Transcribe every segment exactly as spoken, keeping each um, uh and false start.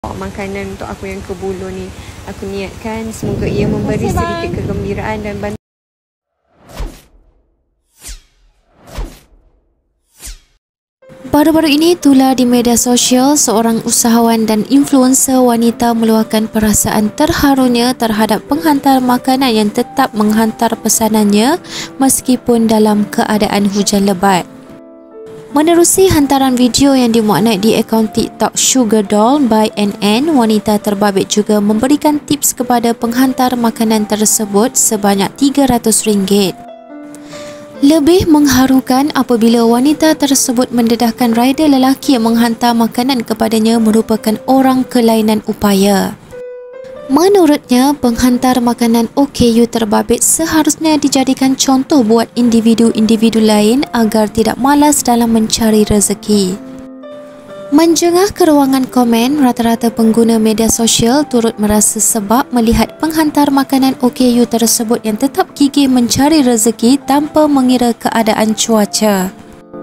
Makanan untuk aku yang ke Bulu ni, aku niatkan semoga ia memberi sedikit kegembiraan dan bantuan. Baru-baru ini tular di media sosial seorang usahawan dan influencer wanita meluahkan perasaan terharunya terhadap penghantar makanan yang tetap menghantar pesanannya meskipun dalam keadaan hujan lebat. Menerusi hantaran video yang dimuat naik di akaun TikTok Sugar Doll by N N, wanita terbabit juga memberikan tips kepada penghantar makanan tersebut sebanyak tiga ratus ringgit. Lebih mengharukan apabila wanita tersebut mendedahkan rider lelaki yang menghantar makanan kepadanya merupakan orang kelainan upaya. Menurutnya, penghantar makanan O K U terbabit seharusnya dijadikan contoh buat individu-individu lain agar tidak malas dalam mencari rezeki. Menjengah ke ruangan komen, rata-rata pengguna media sosial turut merasa sebab melihat penghantar makanan O K U tersebut yang tetap gigih mencari rezeki tanpa mengira keadaan cuaca.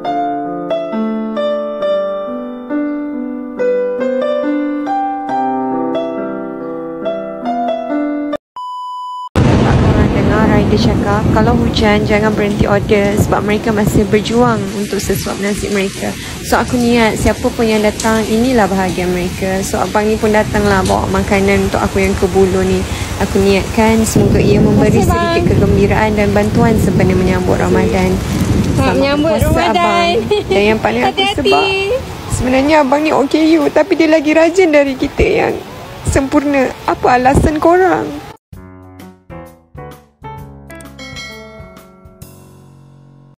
Dia cakap kalau hujan jangan berhenti order sebab mereka masih berjuang untuk sesuap nasib mereka. So aku niat siapa pun yang datang, inilah bahagian mereka. So abang ni pun datanglah bawa makanan untuk aku yang ke Bulu ni. Aku niatkan semoga ia memberi sedikit kegembiraan dan bantuan sempena menyambut Ramadan. Selamat menyambut Ramadan. Dan yang paling aku sebab sebenarnya abang ni O K U tapi dia lagi rajin dari kita yang sempurna. Apa alasan korang?